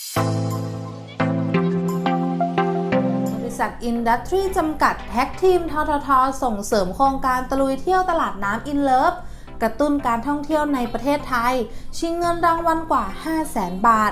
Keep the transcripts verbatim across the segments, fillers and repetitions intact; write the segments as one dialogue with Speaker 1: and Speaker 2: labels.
Speaker 1: บริษัทอินดัสทรีจำกัดแท็กทีมทททส่งเสริมโครงการตะลุยเที่ยวตลาดน้ำอินเลิฟกระตุ้นการท่องเที่ยวในประเทศไทยชิงเงินรางวัลกว่า ห้าแสน บาท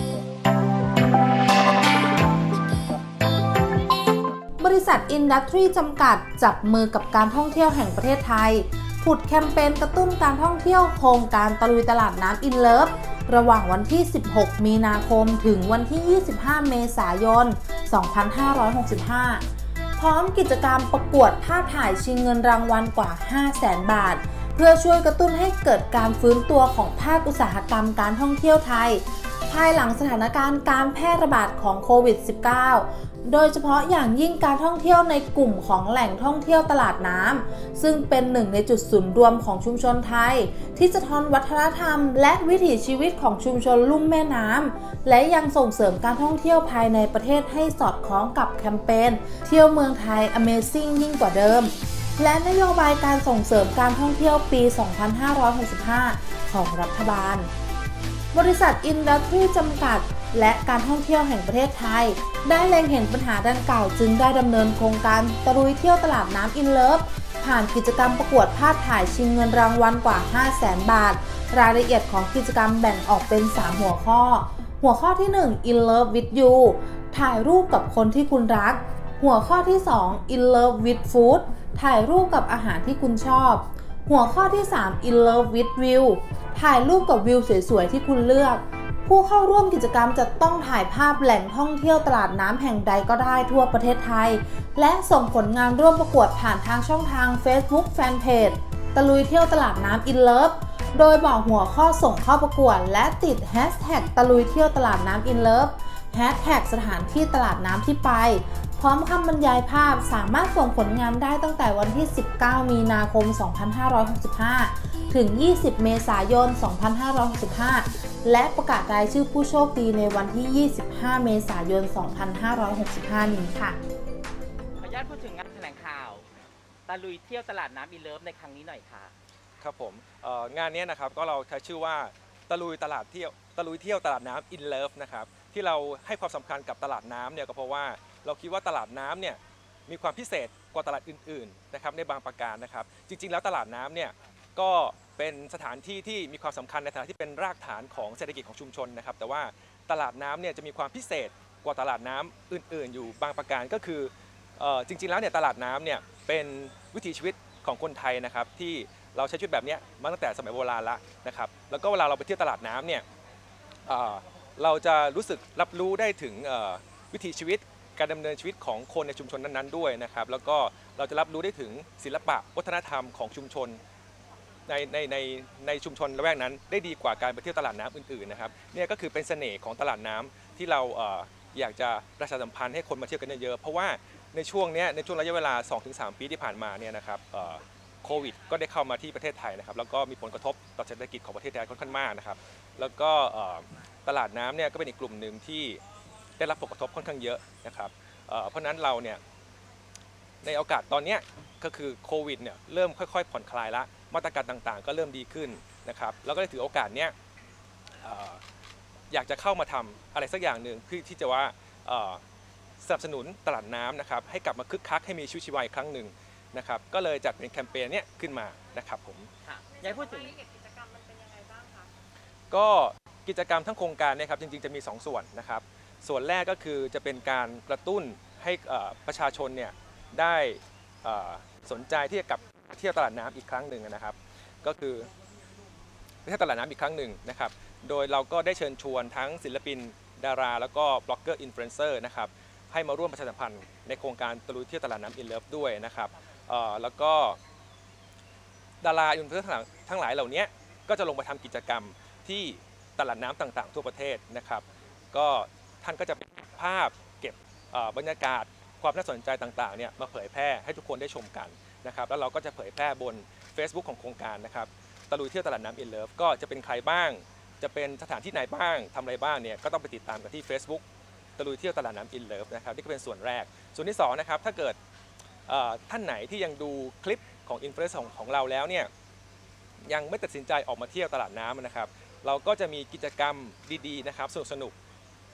Speaker 1: บริษัทอินดัสทรีจำกัดจับมือกับการท่องเที่ยวแห่งประเทศไทยผุดแคมเปญกระตุ้นการท่องเที่ยวโครงการตะลุยตลาดน้ำอินเลิฟระหว่างวันที่สิบหกมีนาคมถึงวันที่ยี่สิบห้าเมษายนสองพันห้าร้อยหกสิบห้าพร้อมกิจกรรมประกวดภาพถ่ายชิงเงินรางวัลกว่า ห้าแสน บาทเพื่อช่วยกระตุ้นให้เกิดการฟื้นตัวของภาคอุตสาหกรรมการท่องเที่ยวไทยภายหลังสถานการณ์การแพร่ระบาดของโควิด สิบเก้า โดยเฉพาะอย่างยิ่งการท่องเที่ยวในกลุ่มของแหล่งท่องเที่ยวตลาดน้ำซึ่งเป็นหนึ่งในจุดศูนย์รวมของชุมชนไทยที่สะท้อนวัฒนธรรมและวิถีชีวิตของชุมชนลุ่มแม่น้ำและยังส่งเสริมการท่องเที่ยวภายในประเทศให้สอดคล้องกับแคมเปญเที่ยวเมืองไทย Amazing ยิ่งกว่าเดิมและนโยบายการส่งเสริมการท่องเที่ยวปี สองพันห้าร้อยหกสิบห้า ของรัฐบาลบริษัทอินดัสทรีจำกัดและการท่องเที่ยวแห่งประเทศไทยได้เล็งเห็นปัญหาดังกล่าวจึงได้ดำเนินโครงการตะลุยเที่ยวตลาดน้ำอินเลิฟผ่านกิจกรรมประกวดภาพถ่ายชิงเงินรางวัลกว่า ห้าแสน บาทรายละเอียดของกิจกรรมแบ่งออกเป็นสามหัวข้อหัวข้อที่หนึ่ง In Love with You ถ่ายรูปกับคนที่คุณรักหัวข้อที่สอง In Love with Food ถ่ายรูปกับอาหารที่คุณชอบหัวข้อที่สาม In Love with View ถ่ายรูปกับวิวสวยๆที่คุณเลือกผู้เข้าร่วมกิจกรรมจะต้องถ่ายภาพแหล่งท่องเที่ยวตลาดน้ำแห่งใดก็ได้ทั่วประเทศไทยและส่งผลงานร่วมประกวดผ่านทางช่องทาง Facebook Fanpage ตะลุยเที่ยวตลาดน้ำ In Love โดยบอกหัวข้อส่งเข้าประกวดและติด แฮชแท็ก ตะลุยเที่ยวตลาดน้ำ In Love แฮชแท็กสถานที่ตลาดน้ำที่ไปพร้อมคำบรรยายภาพสามารถส่งผลงานได้ตั้งแต่วันที่สิบเก้ามีนาคมสองพันห้าร้อยหกสิบห้าถึงยี่สิบเมษายนสองพันห้าร้อยหกสิบห้าและประกาศรายชื่อผู้โชคดีในวันที่ยี่สิบห้าเมษายนสองพันห้าร้อยหกสิบห้านี้ค่ะ
Speaker 2: ขออนุญาตพูดถึงงานแถลงข่าวตะลุยเที่ยวตลาดน้ำอินเลิฟในครั้งนี้หน่อยค่ะ
Speaker 3: ครับผมงานนี้นะครับก็เราใช้ชื่อว่าตะลุยตลาดเที่ยวตะลุยเที่ยวตลาดน้ำอินเลิฟนะครับที่เราให้ความสำคัญกับตลาดน้ำเนี่ยก็เพราะว่าเราคิดว่าตลาดน้ำเนี่ยมีความพิเศษกว่าตลาดอื่นๆนะครับในบางประการนะครับจริงๆแล้วตลาดน้ำเนี่ยก็เป็นสถานที่ที่มีความสำคัญในฐานะที่เป็นรากฐานของเศรษฐกิจของชุมชนนะครับแต่ว่าตลาดน้ำเนี่ยจะมีความพิเศษกว่าตลาดน้ำอื่นๆอยู่บางประการก็คือจริงๆแล้วเนี่ยตลาดน้ำเนี่ยเป็นวิถีชีวิตของคนไทยนะครับที่เราใช้ชีวิตแบบนี้มาตั้งแต่สมัยโบราณแล้วนะครับแล้วก็เวลาเราไปเที่ยวตลาดน้ำเนี่ยเราจะรู้สึกรับรู้ได้ถึงวิถีชีวิตการดำเนินชีวิตของคนในชุมชนนั้นๆด้วยนะครับแล้วก็เราจะรับรู้ได้ถึงศิลปะวัฒนธรรมของชุมชนในในในในชุมชนละแวกนั้นได้ดีกว่าการไปเที่ยวตลาดน้ำอื่นๆนะครับนี่ก็คือเป็นเสน่ห์ของตลาดน้ำที่เราอยากจะประชาสัมพันธ์ให้คนมาเที่ยวกันเยอะๆเพราะว่าในช่วงนี้ในช่วงระยะเวลา สองถึงสาม ปีที่ผ่านมาเนี่ยนะครับโควิดก็ได้เข้ามาที่ประเทศไทยนะครับแล้วก็มีผลกระทบต่อเศรษฐกิจของประเทศไทยค่อนข้างมากนะครับแล้วก็ตลาดน้ำเนี่ยก็เป็นอีกกลุ่มหนึ่งที่ได้รับผลกระทบค่อนข้างเยอะนะครับเพราะนั้นเราเนี่ยในโอกาสตอนนี้ก็คือโควิดเนี่ยเริ่มค่อยๆผ่อนคลายละมาตรการต่างๆก็เริ่มดีขึ้นนะครับแล้วก็ได้ถือโอกาสเนี้ยอยากจะเข้ามาทำอะไรสักอย่างหนึ่งเพื่อที่จะว่าสนับสนุนตลาดน้ำนะครับให้กลับมาคึกคักให้มีชีวิตชีวาอีกครั้งหนึ่งนะครับก็เลยจัดเป็นแคมเปญเนี้ยขึ้นมานะครับผม
Speaker 2: อยากพูดถึง
Speaker 4: กิจกรรมมันเป็นยังไงบ้างคะ
Speaker 3: ก็กิจกรรมทั้งโครงการเนี่ยครับจริงๆจะมีสองส่วนนะครับส่วนแรกก็คือจะเป็นการกระตุ้นให้ประชาชนเนี่ยได้สนใจที่จะกลับเที่ยวตลาดน้ำอีกครั้งหนึ่งนะครับก็คือเที่ยวตลาดน้ำอีกครั้งหนึ่งนะครับโดยเราก็ได้เชิญชวนทั้งศิลปินดาราแล้วก็บล็อกเกอร์อินฟลูเอนเซอร์นะครับให้มาร่วมประชาสัมพันธ์ในโครงการตะลุยเที่ยวตลาดน้ำอินเลิฟด้วยนะครับแล้วก็ดาราอินฟลูเอนเซอร์ทั้งหลายเหล่านี้ก็จะลงมาทำกิจกรรมที่ตลาดน้ำต่างๆทั่วประเทศนะครับก็ท่านก็จะเก็บภาพเก็บบรรยากาศความน่าสนใจต่างๆเนี่ยมาเผยแพร่ให้ทุกคนได้ชมกันนะครับแล้วเราก็จะเผยแพร่บน Facebook ของโครงการนะครับตะลุยเที่ยวตลาดน้ำอินเลิฟก็จะเป็นใครบ้างจะเป็นสถานที่ไหนบ้างทำอะไรบ้างเนี่ยก็ต้องไปติดตามกันที่ Facebook ตะลุยเที่ยวตลาดน้ำอินเลิฟนะครับนี่ก็เป็นส่วนแรกส่วนที่สองนะครับถ้าเกิดท่านไหนที่ยังดูคลิปของอินฟลูเอนเซอร์ของเราแล้วเนี่ยยังไม่ตัดสินใจออกมาเที่ยวตลาดน้ำนะครับเราก็จะมีกิจกรรมดีๆนะครับสนุกๆ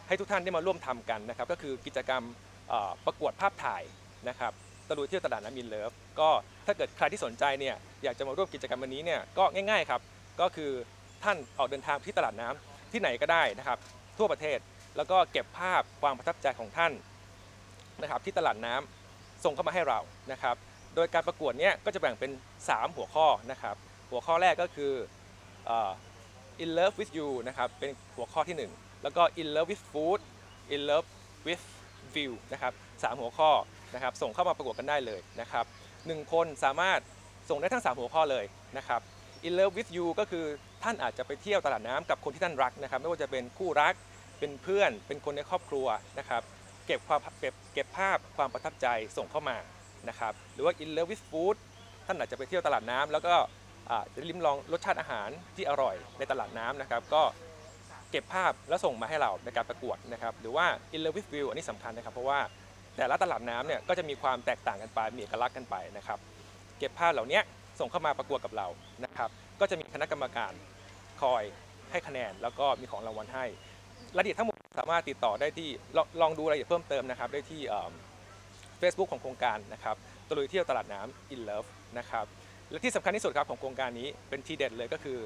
Speaker 3: ให้ทุกท่านได้มาร่วมทำกันนะครับก็คือกิจกรรมประกวดภาพถ่ายนะครับตะลุยเที่ยวตลาดน้ำอินเลิฟก็ถ้าเกิดใครที่สนใจเนี่ยอยากจะมาร่วมกิจกรรมวันนี้เนี่ยก็ง่ายๆครับก็คือท่านออกเดินทางที่ตลาดน้ำที่ไหนก็ได้นะครับทั่วประเทศแล้วก็เก็บภาพความประทับใจของท่านนะครับที่ตลาดน้ำส่งเข้ามาให้เรานะครับโดยการประกวดเนี้ยก็จะแบ่งเป็นสามหัวข้อนะครับหัวข้อแรกก็คือ in love with you นะครับเป็นหัวข้อที่หนึ่งแล้วก็ in love with food in love with view นะครับสามหัวข้อนะครับส่งเข้ามาประกวดกันได้เลยนะครับหนึ่งคนสามารถส่งได้ทั้งสามหัวข้อเลยนะครับ in love with you ก็คือท่านอาจจะไปเที่ยวตลาดน้ำกับคนที่ท่านรักนะครับไม่ว่าจะเป็นคู่รักเป็นเพื่อนเป็นคนในครอบครัวนะครับเก็บความเก็บเก็บภาพความประทับใจส่งเข้ามานะครับหรือว่า in love with food ท่านอาจจะไปเที่ยวตลาดน้ำแล้วก็จะลิ้มลองรสชาติอาหารที่อร่อยในตลาดน้ำนะครับก็เก็บภาพแล้วส่งมาให้เราในการประกวดนะครับหรือว่า in love with view อันนี้สำคัญนะครับเพราะว่าแต่ละตลาดน้ำเนี่ยก็จะมีความแตกต่างกันไปมีเอกลักษณ์กันไปนะครับเก็บภาพเหล่านี้ส่งเข้ามาประกวดกับเรานะครับก็จะมีคณะกรรมการคอยให้คะแนนแล้วก็มีของรางวัลให้รายละเอียดทั้งหมดสามารถติดต่อได้ที่ลองดูรายละเอียดเพิ่มเติมนะครับได้ที่ Facebook ของโครงการนะครับตะลุยเที่ยวตลาดน้ำ in love นะครับและที่สำคัญที่สุดครับของโครงการนี้เป็นทีเด็ดเลยก็คือ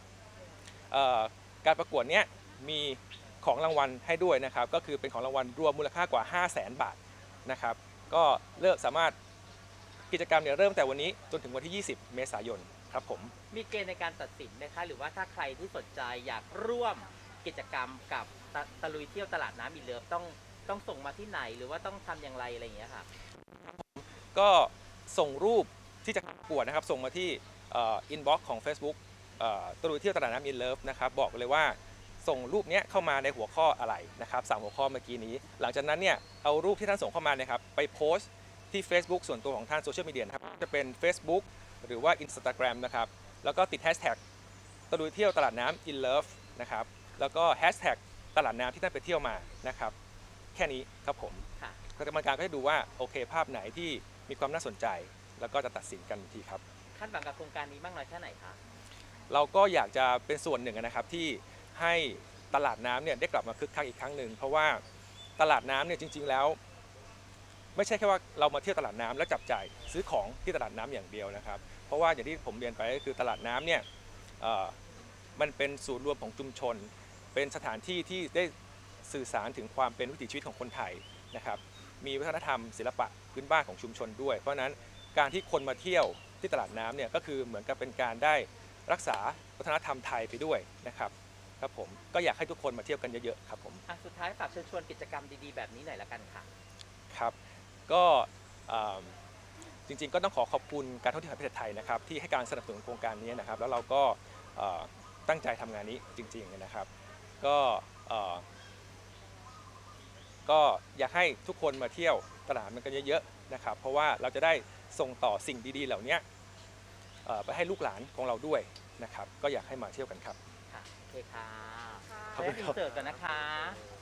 Speaker 3: การประกวดเนี้ยมีของรางวัลให้ด้วยนะครับก็คือเป็นของรางวัลรวมมูลค่ากว่า ห้าแสน บาทนะครับก็เริ่มสามารถกิจกรรมเนี่ยเริ่มแต่วันนี้จนถึงวันที่ยี่สิบเมษายนครับผม
Speaker 2: มีเกณฑ์ในการตัดสินไหมคะหรือว่าถ้าใครที่สนใจอยากร่วมกิจกรรมกับตะตะลุยเที่ยวตลาดน้ำอินเลิฟต้องต้องส่งมาที่ไหนหรือว่าต้องทำอย่างไรอะไรอย่างเงี้ยครับ
Speaker 3: ก็ส่งรูปที่จะประกวดนะครับส่งมาที่อินบ็อกซ์ของ Facebook ตะลุยเที่ยวตลาดน้ำอินเลิฟนะครับบอกเลยว่าส่งรูปนี้เข้ามาในหัวข้ออะไรนะครับสามหัวข้อเมื่อกี้นี้หลังจากนั้นเนี่ยเอารูปที่ท่านส่งเข้ามาเนี่ยครับไปโพสต์ที่ Facebook ส่วนตัวของท่านโซเชียลมีเดียนะครับจะเป็น Facebook หรือว่า Instagram นะครับแล้วก็ติดแฮชแท็กตะลุยเที่ยวตลาดน้ำ in love นะครับแล้วก็แฮชแท็กตลาดน้ำที่ท่านไปเที่ยวมานะครับแค่นี้ครับผมคณะกรรมการก็จะดูว่าโอเคภาพไหนที่มีความน่าสนใจแล้วก็จะตัดสินกันทีครับ
Speaker 2: คาดหวังกับโครงการนี้มากน้อยแค่ไหนคะ
Speaker 3: เราก็อยากจะเป็นส่วนหนึ่งนะครับที่ให้ตลาดน้ำเนี่ยได้กลับมาคึกคักอีกครั้งหนึ่งเพราะว่าตลาดน้ำเนี่ยจริงๆแล้วไม่ใช่แค่ว่าเรามาเที่ยวตลาดน้ำแล้วจับจ่ายซื้อของที่ตลาดน้ำอย่างเดียวนะครับเพราะว่าอย่างที่ผมเรียนไปก็คือตลาดน้ำเนี่ยมันเป็นศูนย์รวมของชุมชนเป็นสถานที่ที่ได้สื่อสารถึงความเป็นวิถีชีวิตของคนไทยนะครับมีวัฒนธรรมศิลปะพื้นบ้านของชุมชนด้วยเพราะนั้นการที่คนมาเที่ยวที่ตลาดน้ำเนี่ยก็คือเหมือนกับเป็นการได้รักษาวัฒนธรรมไทยไปด้วยนะครับครับผมก็อยากให้ทุกคนมาเที่ยวกันเยอะๆครับผม
Speaker 2: สุดท้ายฝากเชิญชวนกิจกรรมดีๆแบบนี้หน่อยละกันค่ะ
Speaker 3: ครับก็จริงๆก็ต้องขอขอบคุณการท่องเที่ยวแห่งประเทศไทยนะครับที่ให้การสนับสนุนโครงการนี้นะครับแล้วเราก็ตั้งใจทำงานนี้จริงๆนะครับก็ก็อยากให้ทุกคนมาเที่ยวตลาดมันกันเยอะๆนะครับเพราะว่าเราจะได้ส่งต่อสิ่งดีๆเหล่านี้ไปให้ลูกหลานของเราด้วยนะครับก็อยากให้มาเที่ยวกันครับ
Speaker 2: ค่ะโอเคค่ะ
Speaker 3: ขอบคุณครับ
Speaker 2: เสิร์ฟกันนะคะ